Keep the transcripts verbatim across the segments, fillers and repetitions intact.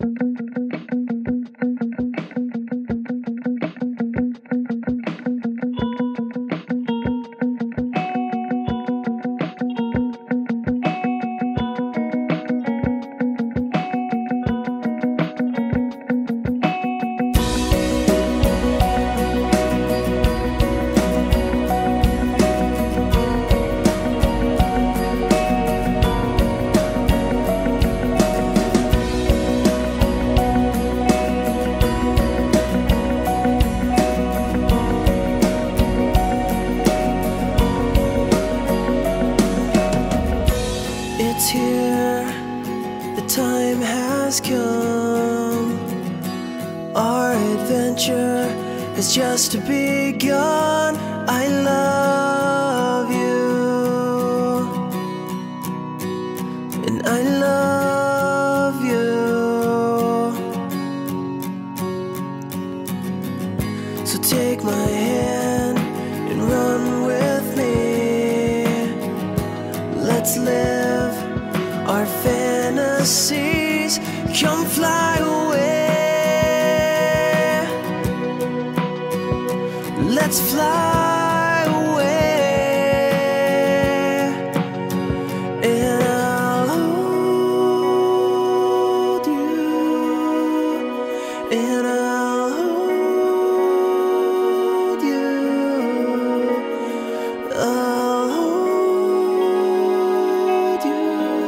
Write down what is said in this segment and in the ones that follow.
It's here, the time has come. Our adventure has just begun. I love you, and I love you. So take my hand and run with me. Let's live our fantasies. Come fly away. Let's fly away, and I'll hold you, and I'll hold you. I'll hold you.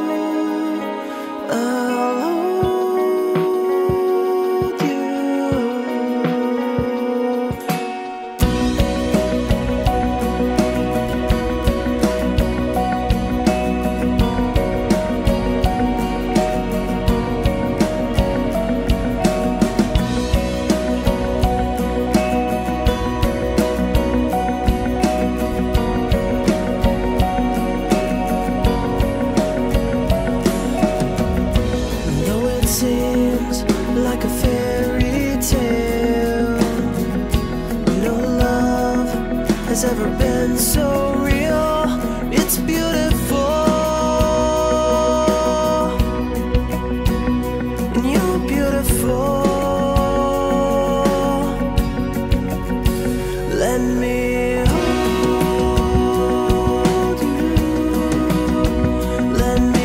I'll seems like a fairy tale. No love has ever been so real. It's beautiful, and you're beautiful. Let me hold you. Let me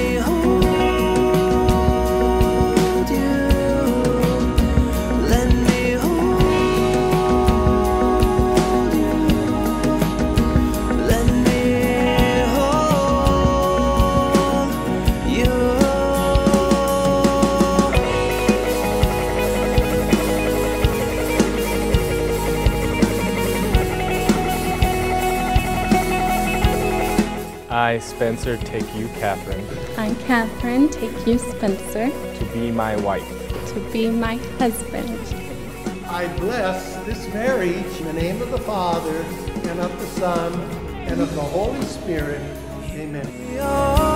I, Spencer, take you, Catherine. I, Catherine, take you, Spencer. To be my wife. To be my husband. I bless this marriage in the name of the Father, and of the Son, and of the Holy Spirit. Amen.